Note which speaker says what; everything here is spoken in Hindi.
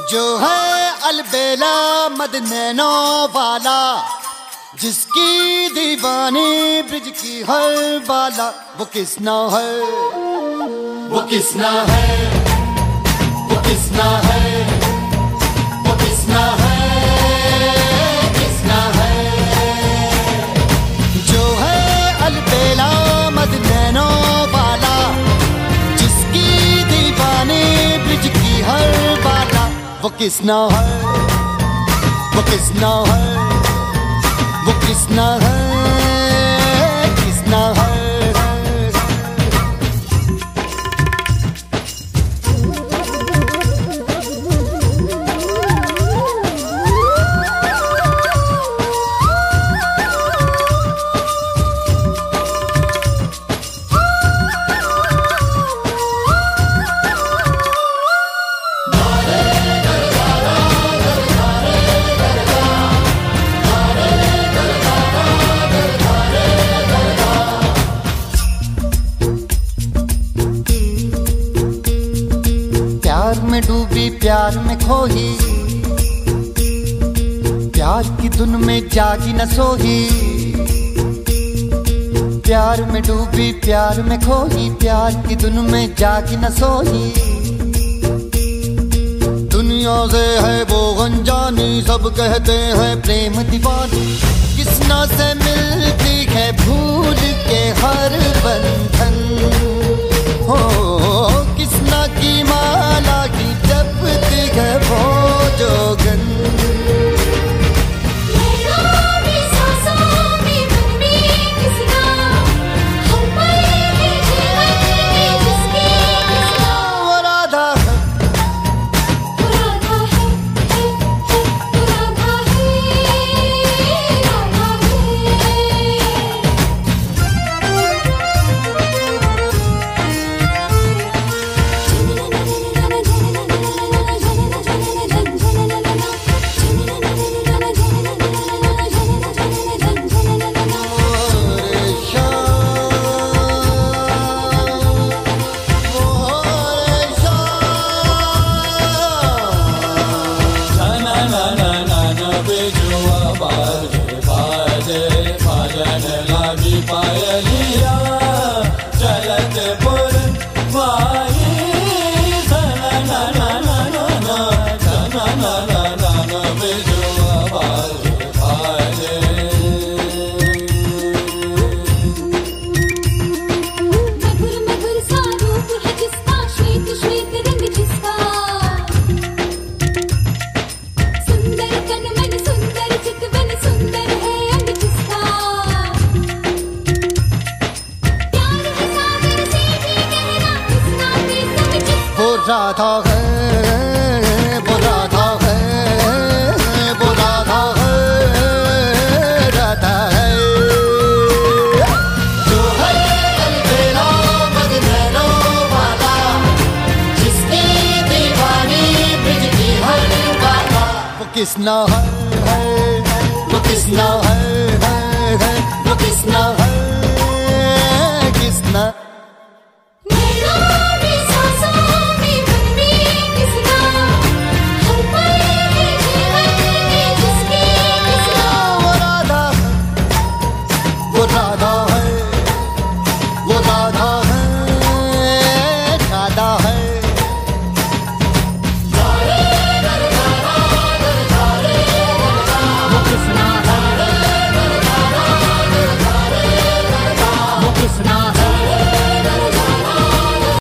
Speaker 1: जो है अलबेला मदनैनो वाला, जिसकी दीवानी ब्रिज की हर बाला, वो किसना है, वो किसना है, वो किसना है, वो किसना है, किसना है। जो है अलबेला मदनैनो वाला, जिसकी दीवानी ब्रिज की हर बाला, वो किसना है, वो किसना है, वो किसना है, किसना है। प्यार में डूबी प्यार में खोही, प्यार की धुन में जागी न सोही। प्यार में डूबी प्यार में खोही, प्यार की धुन में जागी न सोही। दुनिया से है वो अनजानी, सब कहते हैं प्रेम दीवानी। किसना से मिलती है भूल के हर बंधन, हो किसना की माला की जपती है वो जोगन। राधा है, वो राधा है, वो राधा है, राधा है। जो है अलबेला मदनैनो वाला, जिसकी दीवानी ब्रिज की हर बाला, वो किसना है, वो किसना है, वो किसना है, किसना।
Speaker 2: What is